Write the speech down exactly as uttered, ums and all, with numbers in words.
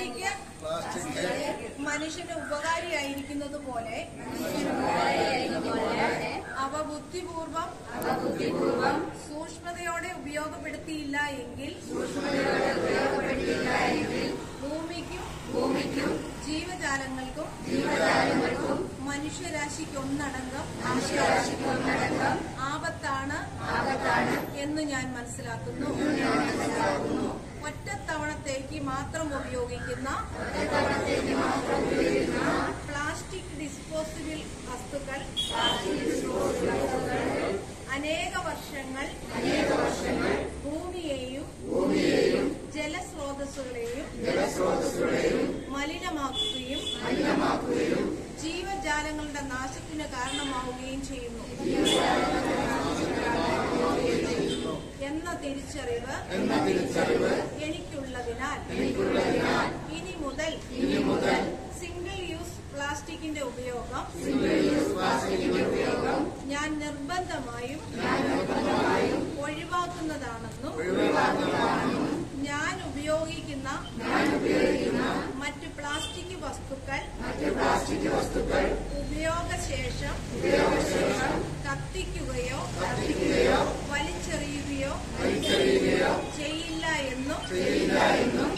Plastic മനുഷ്യന് ഉപകാരിയായിരിക്കുന്നത് പോലെ അവ ബുദ്ധിപൂർവം സൂക്ഷ്മതയോടെ ഉപയോഗപ്പെടുത്തിയില്ല എങ്കിൽ ഭൂമിക്കും ഭൂമിക്കും ജീവജാലങ്ങൾക്കും ജീവജാലങ്ങൾക്കും മനുഷ്യരാശിക്കൊന്നടങ്കം മനുഷ്യരാശിക്കൊന്നടങ്കം ആപത്താണ് ആപത്താണ് എന്ന് ഞാൻ മനസ്സിലാക്കുന്നു. ഒറ്റത്തവണത്തേക്ക് മാത്രം ഉപയോഗിക്കുന്ന പ്ലാസ്റ്റിക് ഡിസ്പോസിബിൾ വസ്തുക്കൾ അനേക വർഷങ്ങൾ അനേക വർഷങ്ങൾ ഭൂമിയെയും ഭൂമിയെയും ജലസ്രോതസ്സുകളെയും ജലസ്രോതസ്സുകളെയും മലിനമാക്കുകയും മലിനമാക്കുകയും ജീവജാലങ്ങളുടെ നാശത്തിന് കാരണമാവുകയും ചെയ്യുന്നു എന്ന തിരിച്ചറിവ് എന്ന തിരിച്ചറിവ് എനിക്കുള്ളതിനാൽ എനിക്കുള്ളതിനാൽ ഇനി മുതൽ ഇനി മുതൽ സിംഗിൾ യൂസ് പ്ലാസ്റ്റിക്കിന്റെ ഉപയോഗം സിംഗിൾ യൂസ് പ്ലാസ്റ്റിക്കിന്റെ ഉപയോഗം ഞാൻ നിർബന്ധമായും ഞാൻ നിർബന്ധമായും ഒഴിവാക്കുന്നതാണെന്നും ഒഴിവാക്കുന്നതാണെന്നും ഞാൻ ഉപയോഗിക്കുന്ന ഞാൻ ഉപയോഗിക്കുന്ന മറ്റ് പ്ലാസ്റ്റിക് വസ്തുക്കൾ മറ്റ് പ്ലാസ്റ്റിക് വസ്തുക്കൾ ഉപയോഗശേഷം ഉപയോഗശേഷം കത്തിക്കുകയോ കത്തിക്കുകയോ വലിച്ചെറിയുകയോ വലിച്ചെറിയുകയോ ചെയ്യില്ല എന്നും ചെയ്യില്ല എന്നും